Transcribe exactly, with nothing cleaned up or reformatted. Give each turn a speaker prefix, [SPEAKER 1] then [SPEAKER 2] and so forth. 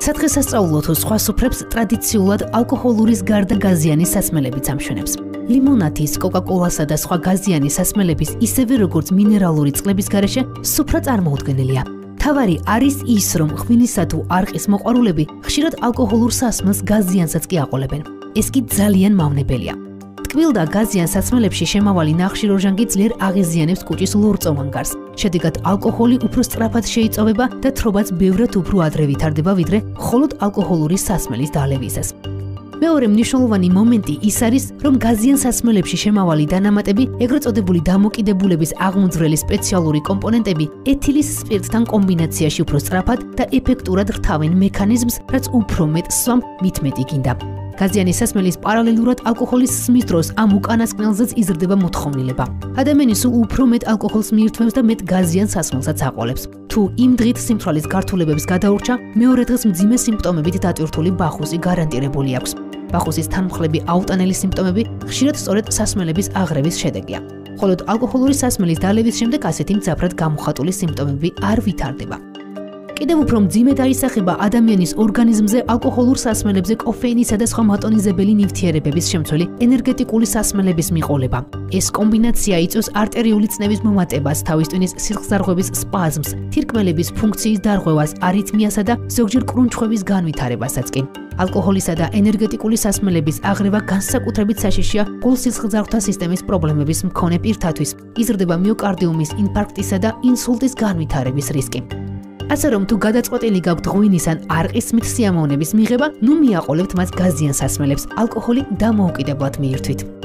[SPEAKER 1] Სადღესასწაულო თუ სხვა სუფრებს ტრადიციულად ალკოჰოლურის გარდა გაზიანი სასმელებიც ამშვენებს. ლიმონადის, კოკა-კოლასა და სხვა გაზიანი სასმელების ისევე როგორც მინერალური წყლების გარეშე სუფრა წარმოუდგენელია. თავარი არის ის, რომ ღვინისა თუ არყის მოყვარულები ხშირად ალკოჰოლურ სასმელს გაზიანსაც კი აყოლებენ. ეს კი ძალიან მავნებელია. ტკბილ და გაზიან სასმელებში შემავალი ნახშირორჟანგი ძლიერ აღიზიანებს კუჭის ლორწოვან გარს. შედეგად ალკოჰოლი უფრო სწრაფად შეიწოვება და თრობაც ბევრად უფრო ადრე ვითარდება, ვიდრე მხოლოდ ალკოჰოლური სასმელის დალევისას. მეორე მნიშვნელოვანი მომენტი ის არის, რომ გაზიან სასმელებში შემავალი დანამატები, ეგრეთ წოდებული დამოკიდებულების აღმოძვრელი სპეციალური კომპონენტები ეთილის სპირტთან კომბინაციაში უფრო სწრაფად და ეფექტურად რთავენ მექანიზმს, რაც უფრო მეტ სვამ მით მეტი გინდა. გაზიანი სასმელის პარალელურად ალკოჰოლის სმის დროს ამ უკანასკნელზეც იზრდება მოთხოვნილება. ადამიანი სულ უფრო მეტ ალკოჰოლს მიირთმევს და მეტ გაზიან სასმელსაც აყოლებს. თუ იმ დღით სიმთვრალის გართულებებს გადაურჩა, მეორე დღეს მძიმე სიმპტომებით დატვირთული ბახუსი გარანტირებული აქვს. ბახუსის თანმხლები აუტანელი სიმპტომები ხშირად სწორედ სასმელების აღრევის შედეგია. ხოლო ალკოჰოლური სასმელის დალევის შემდეგ ასეთი მძაფრად გამოხატული სიმპტომები არ ვითარდება. კიდევ უფრო მძიმე დაისახება ადამიანის ორგანიზმზე ალკოჰოლურ სასმელებზე კოფეინისა და სხვა მატონიზებელი ნივთიერებების შემცველი ენერგეტიკული სასმელების მიყოლება. ეს კომბინაცია იწვევს არტერიული წნევის მომატებას, თავის ტვინის სისხლძარღვების სპაზმს, თირკმელების ფუნქციის დარღვევას, არითმიასა და ზოგჯერ კრუნჩხვევის განვითარებასაც კი. ალკოჰოლისა და ენერგეტიკული სასმელების აღრევა განსაკუთრებით საშიშია გულ-სისხლძარღვთა სისტემის პრობლემების მქონე პირთათვის. იზრდება მიოკარდიუმის ინფარქტისა და ინსულტის განვითარების რისკი. ასე რომ თუ გადაწყვეტილი გაქვთ ღვინის ან არყის სმით სიამოვნების მიღება, ნუ მიაყოლებთ მას გაზიან სასმელებს, ალკოჰოლი დამოუკიდებლად მიირთვით.